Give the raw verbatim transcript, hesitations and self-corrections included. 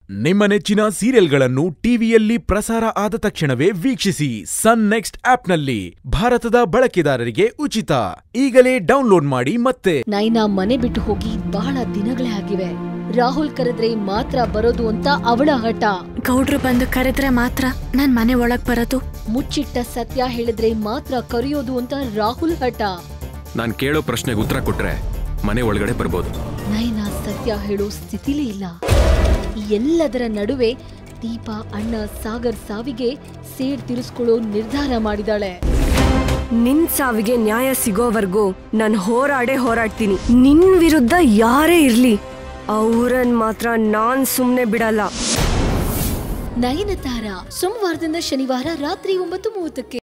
ನಿಮ್ಮ ನೆಚ್ಚಿನ ಸೀರಿಯಲ್ಗಳನ್ನು ಟಿವಿಯಲ್ಲಿ ಪ್ರಸಾರ ಆದ ತಕ್ಷಣವೇ ವೀಕ್ಷಿಸಿ ಸನ್ ನೆಕ್ಸ್ಟ್ ಆಪ್ನಲ್ಲಿ. ಭಾರತದ ಬಳಕೆದಾರರಿಗೆ ಉಚಿತ. ಈಗಲೇ ಡೌನ್ಲೋಡ್ ಮಾಡಿ. ಮತ್ತೆ ನೈನಾ ಮನೆ ಬಿಟ್ಟು ಹೋಗಿ ಬಹಳ ದಿನಗಳೇ ಆಗಿವೆ. ರಾಹುಲ್ ಕರೆದ್ರೆ ಮಾತ್ರ ಬರೋದು ಅಂತ ಅವಳ ಹಠ. ಗೌಡ್ರು ಬಂದು ಕರೆದ್ರೆ ಮಾತ್ರ ನಾನ್ ಮನೆ ಒಳಗ್ ಬರೋದು. ಮುಚ್ಚಿಟ್ಟ ಸತ್ಯ ಹೇಳಿದ್ರೆ ಮಾತ್ರ ಕರೆಯೋದು ಅಂತ ರಾಹುಲ್ ಹಠ. ನಾನ್ ಕೇಳೋ ಪ್ರಶ್ನೆಗೆ ಉತ್ತರ ಕೊಟ್ರೆ ಮನೆ ಒಳಗಡೆ ಬರ್ಬೋದು. ನೈನಾ ಸತ್ಯ ಹೇಳೋ ಸ್ಥಿತಿಲೇ ಇಲ್ಲ. ಎಲ್ಲದರ ನಡುವೆ ದೀಪಾ ಅಣ್ಣ ಸಾಗರ್ ಸಾವಿಗೆ ಸೇಡ್ ತೀರಿಸ್ಕೊಳ್ಳೋ ನಿರ್ಧಾರ ಮಾಡಿದಾಳೆ. ನಿನ್ ಸಾವಿಗೆ ನ್ಯಾಯ ಸಿಗೋವರೆಗೂ ನಾನ್ ಹೋರಾಡೇ ಹೋರಾಡ್ತೀನಿ. ನಿನ್ ವಿರುದ್ಧ ಯಾರೇ ಇರ್ಲಿ ಅವರನ್ ಮಾತ್ರ ನಾನ್ ಸುಮ್ನೆ ಬಿಡಲ್ಲ. ನಯನತಾರ ಸೋಮವಾರದಿಂದ ಶನಿವಾರ ರಾತ್ರಿ ಒಂಬತ್ತು ಮೂವತ್ತಕ್ಕೆ.